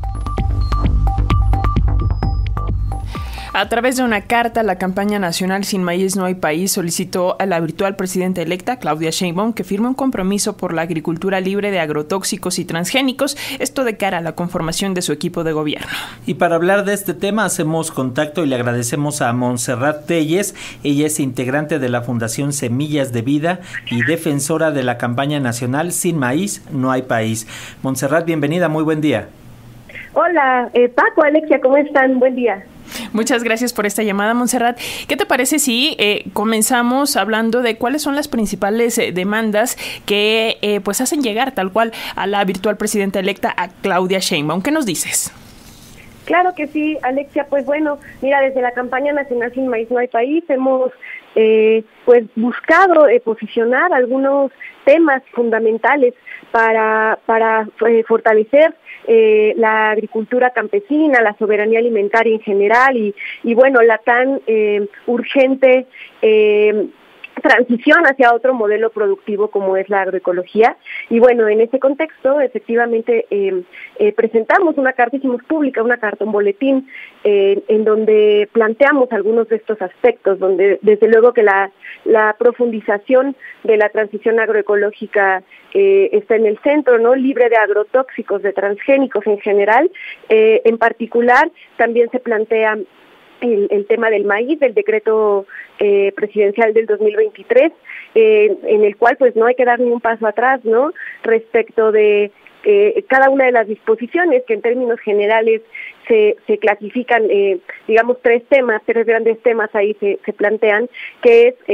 S2: A través de una carta, la campaña nacional Sin Maíz No Hay País solicitó a la virtual presidenta electa, Claudia Sheinbaum, que firme un compromiso por la agricultura libre de agrotóxicos y transgénicos, esto de cara a la conformación de su equipo de gobierno.
S3: Y para hablar de este tema hacemos contacto y le agradecemos a Montserrat Telles. Ella es integrante de la Fundación Semillas de Vida y defensora de la campaña nacional Sin Maíz No Hay País. Montserrat, bienvenida, muy buen día.
S15: Hola, Paco, Alexia, ¿cómo están? Buen día.
S2: Muchas gracias por esta llamada, Montserrat. ¿Qué te parece si comenzamos hablando de cuáles son las principales demandas que pues hacen llegar tal cual a la virtual presidenta electa, a Claudia Sheinbaum? ¿Qué nos dices?
S15: Claro que sí, Alexia. Pues bueno, mira, desde la campaña nacional Sin Maíz No Hay País hemos pues buscado posicionar algunos temas fundamentales para fortalecer la agricultura campesina, la soberanía alimentaria en general y bueno, la tan urgente transición hacia otro modelo productivo como es la agroecología. Y bueno, en ese contexto, efectivamente, presentamos una carta, hicimos pública una carta, un boletín, en donde planteamos algunos de estos aspectos, donde desde luego que la profundización de la transición agroecológica está en el centro, ¿no? Libre de agrotóxicos, de transgénicos en general. En particular, también se plantea el tema del maíz, del decreto presidencial del 2023, en el cual pues no hay que dar ni un paso atrás, ¿no? Respecto de cada una de las disposiciones que en términos generales se clasifican, digamos, tres grandes temas ahí se plantean, que es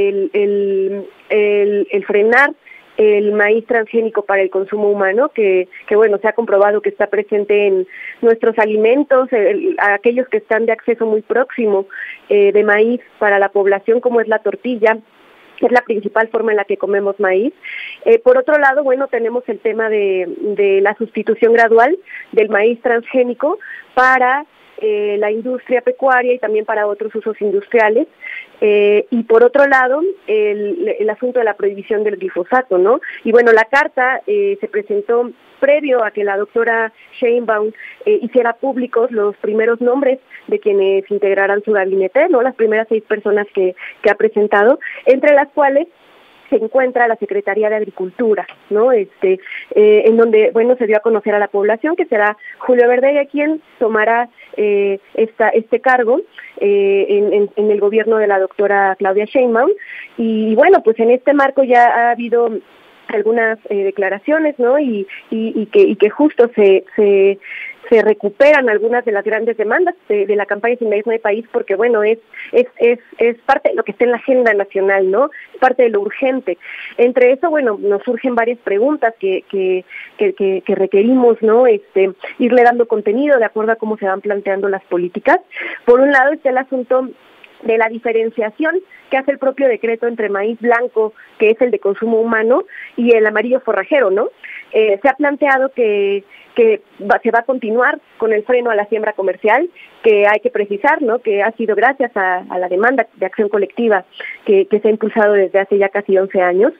S15: el frenar el maíz transgénico para el consumo humano, que bueno, se ha comprobado que está presente en nuestros alimentos, aquellos que están de acceso muy próximo de maíz para la población, como es la tortilla, que es la principal forma en la que comemos maíz. Por otro lado, bueno, tenemos el tema de la sustitución gradual del maíz transgénico para la industria pecuaria y también para otros usos industriales. Y por otro lado, el asunto de la prohibición del glifosato, ¿no? Y bueno, la carta se presentó previo a que la doctora Sheinbaum hiciera públicos los primeros nombres de quienes integrarán su gabinete, ¿no? Las primeras 6 personas que ha presentado, entre las cuales se encuentra la Secretaría de Agricultura, ¿no? En donde, bueno, se dio a conocer a la población que será Julio Verdeguer quien tomará este cargo en el gobierno de la doctora Claudia Sheinbaum. Y bueno, pues en este marco ya ha habido algunas declaraciones, ¿no? Y que justo se recuperan algunas de las grandes demandas de la campaña Sin Maíz No Hay País, porque bueno, es parte de lo que está en la agenda nacional, ¿no? Es parte de lo urgente. Entre eso, bueno, nos surgen varias preguntas que requerimos, ¿no? Irle dando contenido de acuerdo a cómo se van planteando las políticas. Por un lado está el asunto de la diferenciación que hace el propio decreto entre maíz blanco, que es el de consumo humano, y el amarillo forrajero, ¿no? Se ha planteado que se va a continuar con el freno a la siembra comercial, que hay que precisar, ¿no? Que ha sido gracias a la demanda de acción colectiva que se ha impulsado desde hace ya casi 11 años.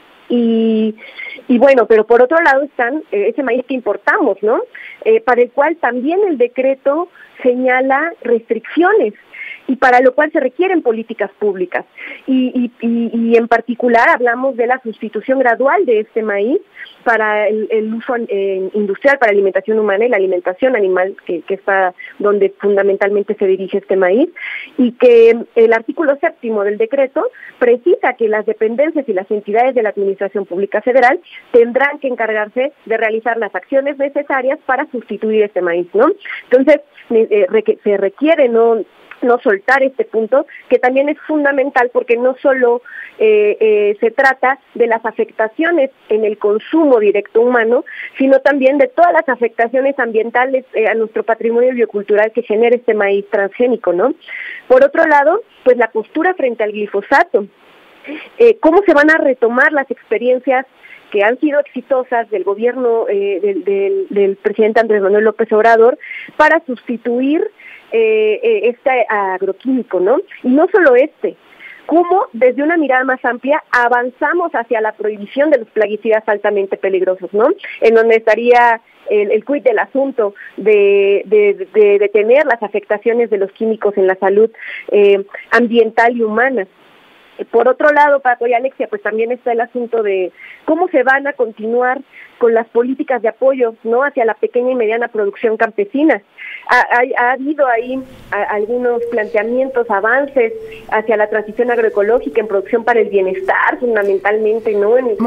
S15: Y bueno, pero por otro lado están ese maíz que importamos, ¿no? Para el cual también el decreto señala restricciones y para lo cual se requieren políticas públicas. Y en particular hablamos de la sustitución gradual de este maíz para el uso industrial, para alimentación humana y la alimentación animal, que está donde fundamentalmente se dirige este maíz, y que el artículo 7º del decreto precisa que las dependencias y las entidades de la Administración Pública Federal tendrán que encargarse de realizar las acciones necesarias para sustituir este maíz, ¿no? Entonces, se requiere no soltar este punto, que también es fundamental porque no solo se trata de las afectaciones en el consumo directo humano, sino también de todas las afectaciones ambientales a nuestro patrimonio biocultural que genera este maíz transgénico, ¿no? Por otro lado, pues la postura frente al glifosato. ¿Cómo se van a retomar las experiencias que han sido exitosas del gobierno del presidente Andrés Manuel López Obrador para sustituir este agroquímico, ¿no? Y no solo cómo desde una mirada más amplia avanzamos hacia la prohibición de los plaguicidas altamente peligrosos, ¿no? En donde estaría el quid del asunto de detener las afectaciones de los químicos en la salud ambiental y humana. Por otro lado, Paco y Alexia, pues también está el asunto de cómo se van a continuar con las políticas de apoyo, ¿no?, hacia la pequeña y mediana producción campesina. Ha habido ahí algunos planteamientos, avances hacia la transición agroecológica en producción para el bienestar, fundamentalmente, ¿no? En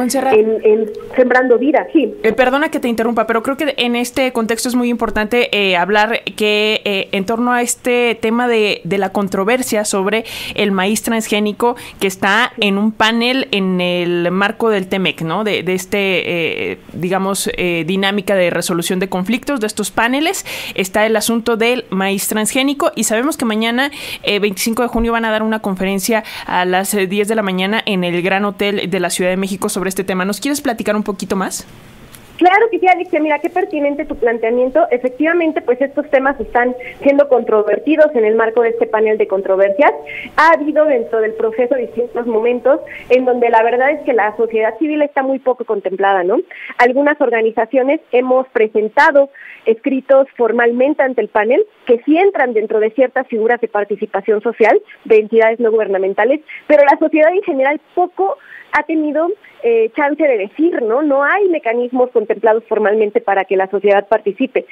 S15: sembrando vida, sí.
S2: Perdona que te interrumpa, pero creo que en este contexto es muy importante hablar que en torno a este tema de la controversia sobre el maíz transgénico que está en un panel en el marco del TEMEC, ¿no? De este, dinámica de resolución de conflictos de estos paneles, está el asunto del maíz transgénico y sabemos que mañana, 25 de junio, van a dar una conferencia a las 10 de la mañana en el Gran Hotel de la Ciudad de México sobre este tema. ¿Nos quieres platicar un poquito más?
S15: Claro que sí, Alexia, mira, qué pertinente tu planteamiento. Efectivamente, pues estos temas están siendo controvertidos en el marco de este panel de controversias. Ha habido dentro del proceso distintos momentos en donde la verdad es que la sociedad civil está muy poco contemplada, ¿no? Algunas organizaciones hemos presentado escritos formalmente ante el panel que sí entran dentro de ciertas figuras de participación social de entidades no gubernamentales, pero la sociedad en general poco ha tenido chance de decir, ¿no? No hay mecanismos contemplados formalmente para que la sociedad participe.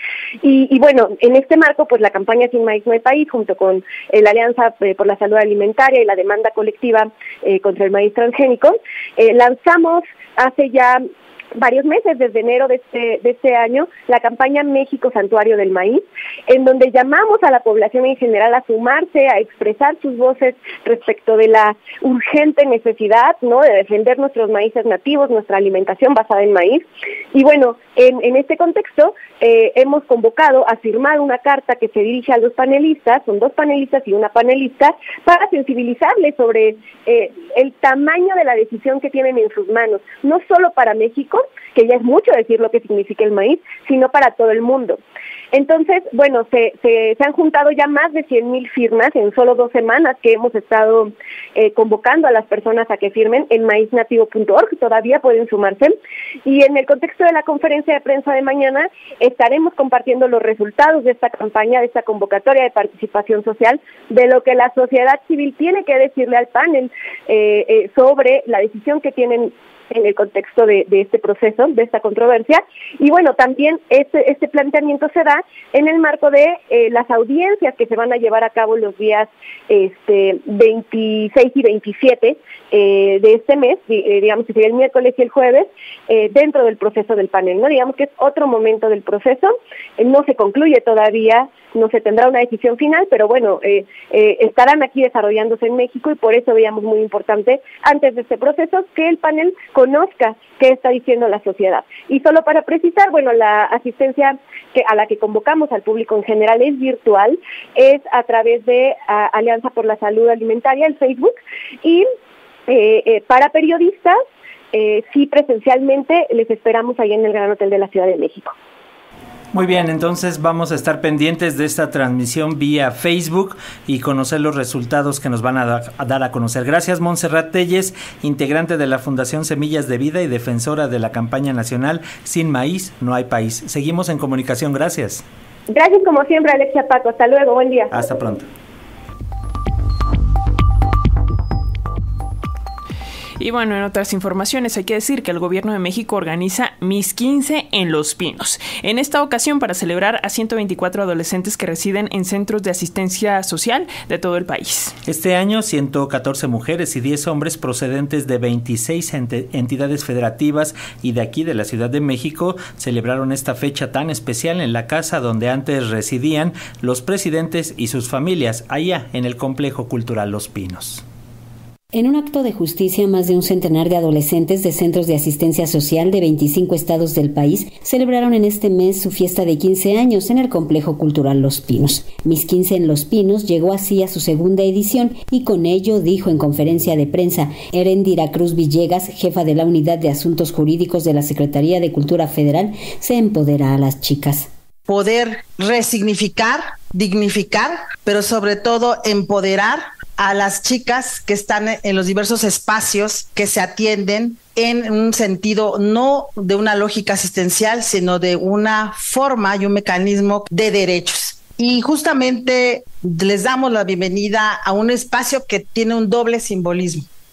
S15: Y bueno, en este marco, pues la campaña Sin Maíz No Hay País, junto con la Alianza por la Salud Alimentaria y la demanda colectiva contra el maíz transgénico, lanzamos hace ya varios meses, desde enero de este año, la campaña México Santuario del Maíz, en donde llamamos a la población en general a sumarse, a expresar sus voces respecto de la urgente necesidad, ¿no?, de defender nuestros maíces nativos, nuestra alimentación basada en maíz. Y bueno, en este contexto, hemos convocado a firmar una carta que se dirige a los panelistas, son 2 panelistas y una panelista, para sensibilizarles sobre el tamaño de la decisión que tienen en sus manos, no solo para México, que ya es mucho decir lo que significa el maíz, sino para todo el mundo. Entonces, bueno, se han juntado ya más de 100,000 firmas en solo 2 semanas que hemos estado convocando a las personas a que firmen en maiznativo.org, todavía pueden sumarse. Y en el contexto de la conferencia de prensa de mañana estaremos compartiendo los resultados de esta campaña, de esta convocatoria de participación social, de lo que la sociedad civil tiene que decirle al panel sobre la decisión que tienen en el contexto de este proceso, de esta controversia. Y bueno, también este planteamiento se da en el marco de las audiencias que se van a llevar a cabo los días 26 y 27 de este mes, digamos que sería el miércoles y el jueves, dentro del proceso del panel, ¿no? Digamos que es otro momento del proceso, no se concluye todavía, no se tendrá una decisión final, pero bueno, estarán aquí desarrollándose en México y por eso veíamos muy importante, antes de este proceso, que el panel conozca qué está diciendo la sociedad. Y solo para precisar, bueno, la asistencia a la que convocamos al público en general es virtual, es a través de Alianza por la Salud Alimentaria, el Facebook, y para periodistas, sí presencialmente, les esperamos ahí en el Gran Hotel de la Ciudad de México.
S3: Muy bien, entonces vamos a estar pendientes de esta transmisión vía Facebook y conocer los resultados que nos van a dar a conocer. Gracias, Montserrat Telles, integrante de la Fundación Semillas de Vida y defensora de la campaña nacional Sin Maíz No Hay País. Seguimos en comunicación, gracias.
S15: Gracias como siempre, Alexia, Paco. Hasta luego, buen día.
S3: Hasta pronto.
S2: Y bueno, en otras informaciones hay que decir que el Gobierno de México organiza Mis 15 en Los Pinos. En esta ocasión para celebrar a 124 adolescentes que residen en centros de asistencia social de todo el país.
S3: Este año 114 mujeres y 10 hombres procedentes de 26 entidades federativas y de aquí de la Ciudad de México celebraron esta fecha tan especial en la casa donde antes residían los presidentes y sus familias, allá en el Complejo Cultural Los Pinos.
S16: En un acto de justicia, más de un centenar de adolescentes de centros de asistencia social de 25 estados del país celebraron en este mes su fiesta de 15 años en el Complejo Cultural Los Pinos. Mis 15 en Los Pinos llegó así a su segunda edición y con ello dijo en conferencia de prensa Erendira Cruz Villegas, jefa de la Unidad de Asuntos Jurídicos de la Secretaría de Cultura Federal, se empodera a las chicas.
S17: Poder resignificar, dignificar, pero sobre todo empoderar a las chicas que están en los diversos espacios que se atienden en un sentido no de una lógica asistencial, sino de una forma y un mecanismo de derechos. Y justamente les damos la bienvenida a un espacio que tiene un doble simbolismo.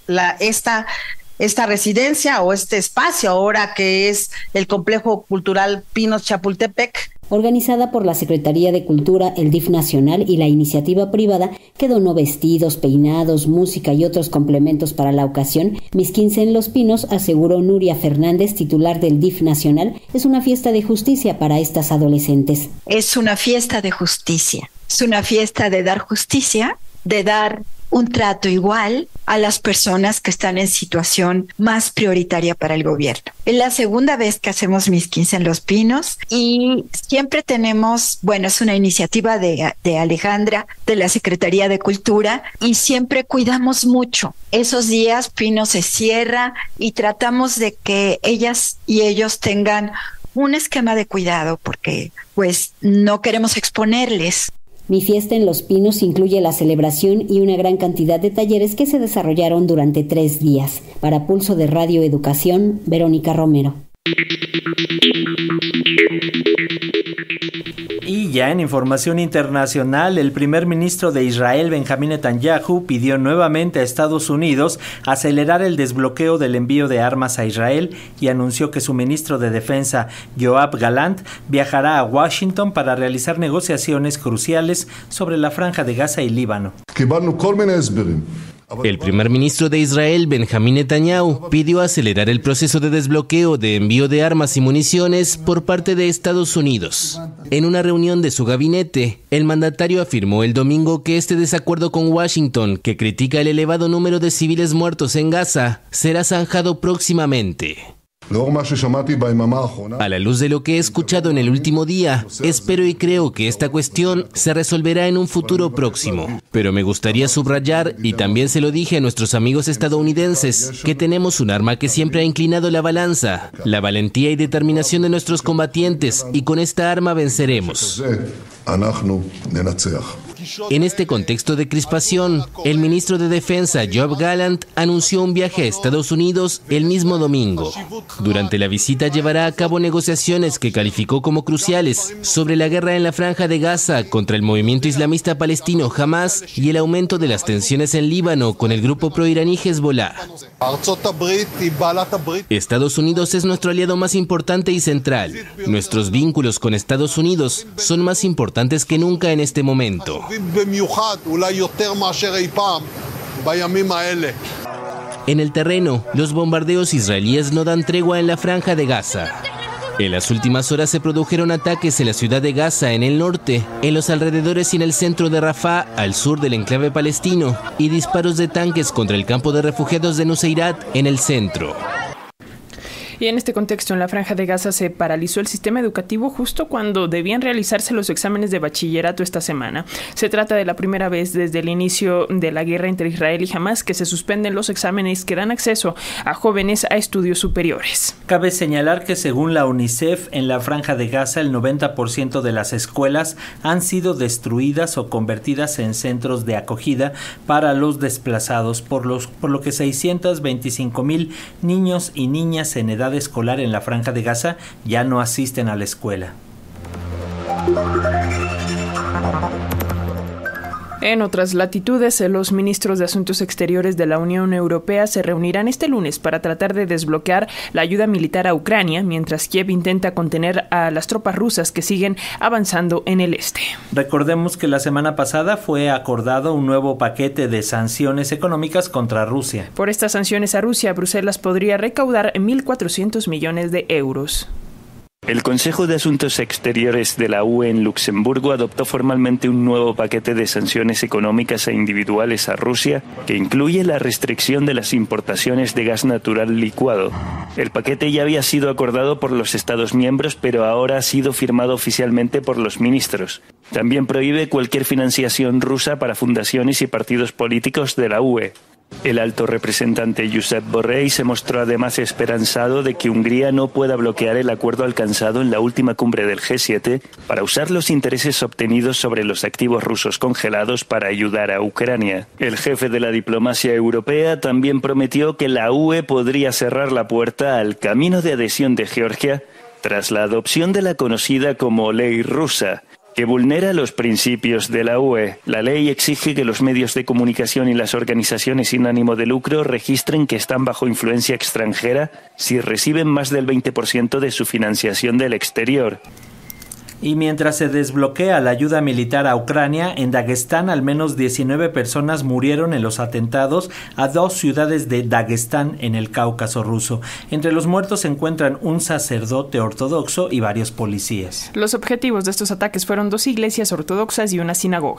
S17: esta residencia o este espacio ahora que es el Complejo Cultural Pinos Chapultepec,
S16: organizada por la Secretaría de Cultura, el DIF Nacional y la iniciativa privada que donó vestidos, peinados, música y otros complementos para la ocasión. Mis 15 en Los Pinos, aseguró Nuria Fernández, titular del DIF Nacional, es una fiesta de justicia para estas adolescentes.
S18: Es una fiesta de justicia, es una fiesta de dar justicia, de dar un trato igual a las personas que están en situación más prioritaria para el gobierno. Es la segunda vez que hacemos Mis 15 en Los Pinos y siempre tenemos, es una iniciativa de Alejandra, de la Secretaría de Cultura, y siempre cuidamos mucho. Esos días Pinos se cierra y tratamos de que ellas y ellos tengan un esquema de cuidado porque no queremos exponerles.
S16: Mi fiesta en Los Pinos incluye la celebración y una gran cantidad de talleres que se desarrollaron durante 3 días. Para Pulso de Radio Educación, Verónica Romero.
S3: Y ya en información internacional, el primer ministro de Israel, Benjamín Netanyahu, pidió nuevamente a Estados Unidos acelerar el desbloqueo del envío de armas a Israel y anunció que su ministro de Defensa, Yoav Gallant, viajará a Washington para realizar negociaciones cruciales sobre la Franja de Gaza y Líbano.
S19: El primer ministro de Israel, Benjamín Netanyahu, pidió acelerar el proceso de desbloqueo de envío de armas y municiones por parte de Estados Unidos. En una reunión de su gabinete, el mandatario afirmó el domingo que este desacuerdo con Washington, que critica el elevado número de civiles muertos en Gaza, será zanjado próximamente. A la luz de lo que he escuchado en el último día, espero y creo que esta cuestión se resolverá en un futuro próximo. Pero me gustaría subrayar, y también se lo dije a nuestros amigos estadounidenses, que tenemos un arma que siempre ha inclinado la balanza, la valentía y determinación de nuestros combatientes, y con esta arma venceremos. En este contexto de crispación, el ministro de Defensa, Yoav Gallant, anunció un viaje a Estados Unidos el mismo domingo. Durante la visita llevará a cabo negociaciones que calificó como cruciales sobre la guerra en la Franja de Gaza contra el movimiento islamista palestino Hamas y el aumento de las tensiones en Líbano con el grupo proiraní Hezbollah. Estados Unidos es nuestro aliado más importante y central. Nuestros vínculos con Estados Unidos son más importantes que nunca en este momento. En el terreno, los bombardeos israelíes no dan tregua en la Franja de Gaza. En las últimas horas se produjeron ataques en la ciudad de Gaza, en el norte, en los alrededores y en el centro de Rafah, al sur del enclave palestino, y disparos de tanques contra el campo de refugiados de Nuseirat, en el centro.
S2: Y en este contexto, en la Franja de Gaza se paralizó el sistema educativo justo cuando debían realizarse los exámenes de bachillerato esta semana. Se trata de la primera vez desde el inicio de la guerra entre Israel y Hamas que se suspenden los exámenes que dan acceso a jóvenes a estudios superiores.
S3: Cabe señalar que según la UNICEF, en la Franja de Gaza el 90% de las escuelas han sido destruidas o convertidas en centros de acogida para los desplazados, por lo que 625,000 niños y niñas en edad escolar en la Franja de Gaza ya no asisten a la escuela.
S2: En otras latitudes, los ministros de Asuntos Exteriores de la Unión Europea se reunirán este lunes para tratar de desbloquear la ayuda militar a Ucrania, mientras Kiev intenta contener a las tropas rusas que siguen avanzando en el este.
S3: Recordemos que la semana pasada fue acordado un nuevo paquete de sanciones económicas contra Rusia.
S2: Por estas sanciones a Rusia, Bruselas podría recaudar 1.400 millones de euros.
S20: El Consejo de Asuntos Exteriores de la UE en Luxemburgo adoptó formalmente un nuevo paquete de sanciones económicas e individuales a Rusia que incluye la restricción de las importaciones de gas natural licuado. El paquete ya había sido acordado por los Estados miembros, pero ahora ha sido firmado oficialmente por los ministros. También prohíbe cualquier financiación rusa para fundaciones y partidos políticos de la UE. El alto representante Josep Borrell se mostró además esperanzado de que Hungría no pueda bloquear el acuerdo alcanzado en la última cumbre del G7 para usar los intereses obtenidos sobre los activos rusos congelados para ayudar a Ucrania. El jefe de la diplomacia europea también prometió que la UE podría cerrar la puerta al camino de adhesión de Georgia tras la adopción de la conocida como ley rusa, que vulnera los principios de la UE. La ley exige que los medios de comunicación y las organizaciones sin ánimo de lucro registren que están bajo influencia extranjera si reciben más del 20% de su financiación del exterior.
S3: Y mientras se desbloquea la ayuda militar a Ucrania, en Dagestán al menos 19 personas murieron en los atentados a 2 ciudades de Dagestán en el Cáucaso ruso. Entre los muertos se encuentran un sacerdote ortodoxo y varios policías.
S2: Los objetivos de estos ataques fueron 2 iglesias ortodoxas y una sinagoga.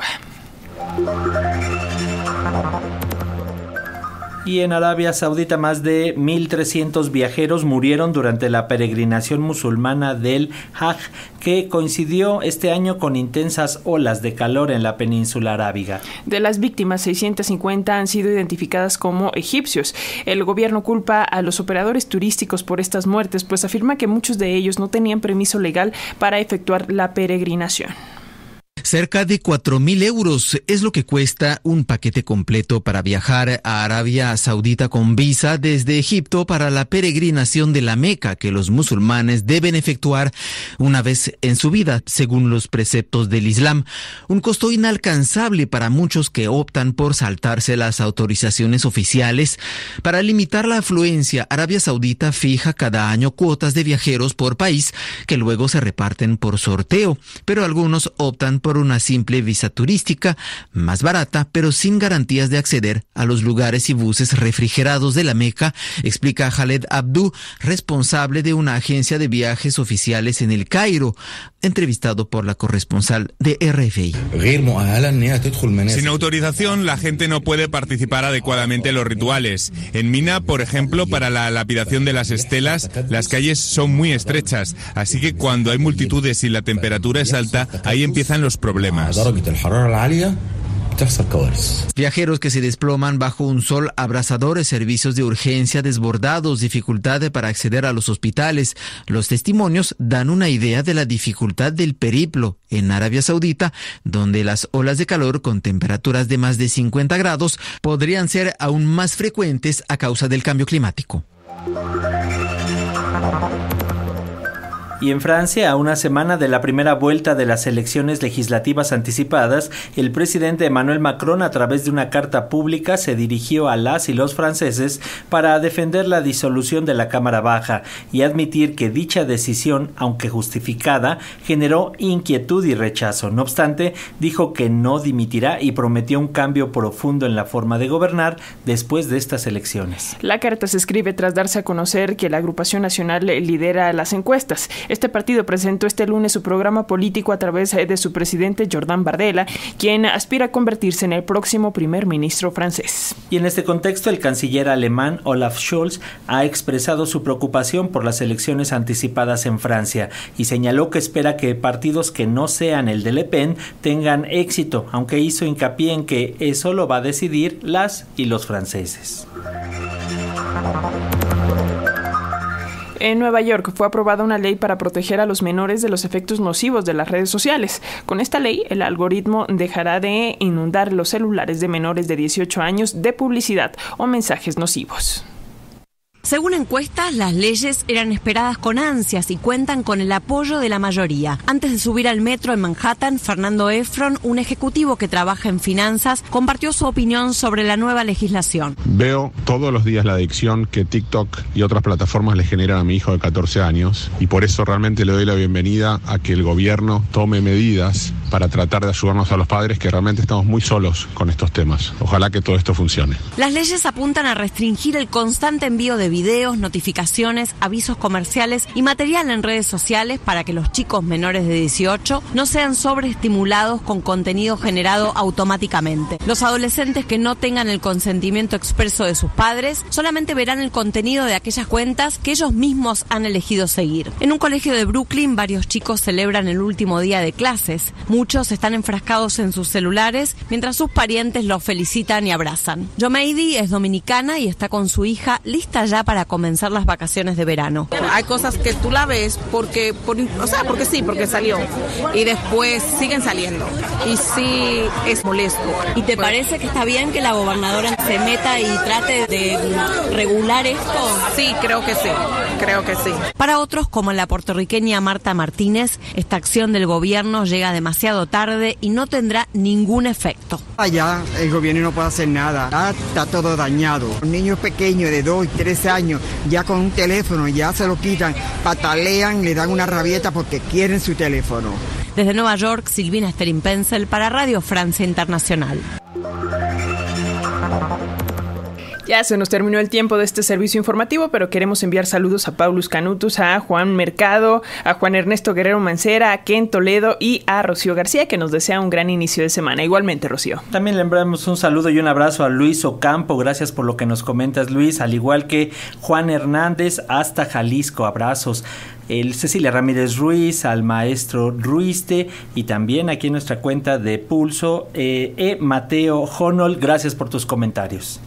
S3: Y en Arabia Saudita más de 1.300 viajeros murieron durante la peregrinación musulmana del Hajj, que coincidió este año con intensas olas de calor en la península arábiga.
S2: De las víctimas, 650 han sido identificadas como egipcios. El gobierno culpa a los operadores turísticos por estas muertes, pues afirma que muchos de ellos no tenían permiso legal para efectuar la peregrinación.
S21: Cerca de 4.000 euros es lo que cuesta un paquete completo para viajar a Arabia Saudita con visa desde Egipto para la peregrinación de la Meca que los musulmanes deben efectuar una vez en su vida, según los preceptos del Islam. Un costo inalcanzable para muchos que optan por saltarse las autorizaciones oficiales. Para limitar la afluencia, Arabia Saudita fija cada año cuotas de viajeros por país que luego se reparten por sorteo, pero algunos optan por una simple visa turística, más barata, pero sin garantías de acceder a los lugares y buses refrigerados de la Meca, explica Khaled Abdu, responsable de una agencia de viajes oficiales en El Cairo, entrevistado por la corresponsal de RFI.
S22: Sin autorización, la gente no puede participar adecuadamente en los rituales. En Mina, por ejemplo, para la lapidación de las estelas, las calles son muy estrechas, así que cuando hay multitudes y la temperatura es alta, ahí empiezan los problemas.
S21: Viajeros que se desploman bajo un sol abrasador, servicios de urgencia desbordados, dificultad para acceder a los hospitales. Los testimonios dan una idea de la dificultad del periplo en Arabia Saudita, donde las olas de calor con temperaturas de más de 50 grados podrían ser aún más frecuentes a causa del cambio climático.
S3: Y en Francia, a una semana de la primera vuelta de las elecciones legislativas anticipadas, el presidente Emmanuel Macron, a través de una carta pública, se dirigió a las y los franceses para defender la disolución de la Cámara Baja y admitir que dicha decisión, aunque justificada, generó inquietud y rechazo. No obstante, dijo que no dimitirá y prometió un cambio profundo en la forma de gobernar después de estas elecciones.
S2: La carta se escribe tras darse a conocer que la agrupación nacional lidera las encuestas. Este partido presentó este lunes su programa político a través de su presidente Jordan Bardella, quien aspira a convertirse en el próximo primer ministro francés.
S3: Y en este contexto, el canciller alemán Olaf Scholz ha expresado su preocupación por las elecciones anticipadas en Francia y señaló que espera que partidos que no sean el de Le Pen tengan éxito, aunque hizo hincapié en que eso lo va a decidir las y los franceses.
S2: En Nueva York fue aprobada una ley para proteger a los menores de los efectos nocivos de las redes sociales. Con esta ley, el algoritmo dejará de inundar los celulares de menores de 18 años de publicidad o mensajes nocivos.
S23: Según encuestas, las leyes eran esperadas con ansias y cuentan con el apoyo de la mayoría. Antes de subir al metro en Manhattan, Fernando Efron, un ejecutivo que trabaja en finanzas, compartió su opinión sobre la nueva legislación.
S24: Veo todos los días la adicción que TikTok y otras plataformas le generan a mi hijo de 14 años y por eso realmente le doy la bienvenida a que el gobierno tome medidas para tratar de ayudarnos a los padres que realmente estamos muy solos con estos temas. Ojalá que todo esto funcione.
S23: Las leyes apuntan a restringir el constante envío de videos, notificaciones, avisos comerciales y material en redes sociales para que los chicos menores de 18 no sean sobreestimulados con contenido generado automáticamente. Los adolescentes que no tengan el consentimiento expreso de sus padres solamente verán el contenido de aquellas cuentas que ellos mismos han elegido seguir. En un colegio de Brooklyn, varios chicos celebran el último día de clases. Muchos están enfrascados en sus celulares mientras sus parientes los felicitan y abrazan. Jomeidi es dominicana y está con su hija lista ya para comenzar las vacaciones de verano.
S5: Hay cosas que tú la ves porque salió y después siguen saliendo y sí es molesto.
S23: ¿Y te parece que está bien que la gobernadora se meta y trate de regular esto?
S5: Sí, creo que sí.
S23: Para otros, como la puertorriqueña Marta Martínez, esta acción del gobierno llega demasiado tarde y no tendrá ningún efecto.
S7: Allá el gobierno no puede hacer nada, ya está todo dañado. Los niños pequeños de 2 y 3 años ya con un teléfono ya se lo quitan, patalean, le dan una rabieta porque quieren su teléfono.
S23: Desde Nueva York, Silvina Sterin-Pencil para Radio Francia Internacional.
S2: Ya se nos terminó el tiempo de este servicio informativo, pero queremos enviar saludos a Paulus Canutus, a Juan Mercado, a Juan Ernesto Guerrero Mancera, a Ken Toledo y a Rocío García, que nos desea un gran inicio de semana. Igualmente, Rocío.
S3: También le enviamos un saludo y un abrazo a Luis Ocampo. Gracias por lo que nos comentas, Luis. Al igual que Juan Hernández hasta Jalisco. Abrazos. Cecilia Ramírez Ruiz, al maestro Ruiste y también aquí en nuestra cuenta de Pulso, Mateo Honol. Gracias por tus comentarios.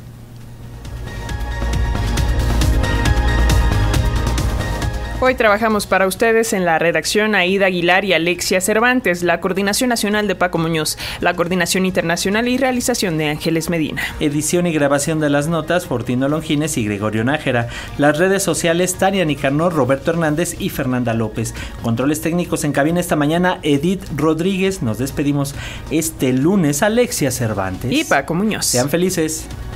S2: Hoy trabajamos para ustedes en la redacción Aida Aguilar y Alexia Cervantes, la coordinación nacional de Paco Muñoz, la coordinación internacional y realización de Ángeles Medina.
S3: Edición y grabación de las notas, Fortino Longines y Gregorio Nájera. Las redes sociales, Tania Nicanor, Roberto Hernández y Fernanda López. Controles técnicos en cabina esta mañana, Edith Rodríguez. Nos despedimos este lunes, Alexia Cervantes
S2: y Paco Muñoz.
S3: Sean felices.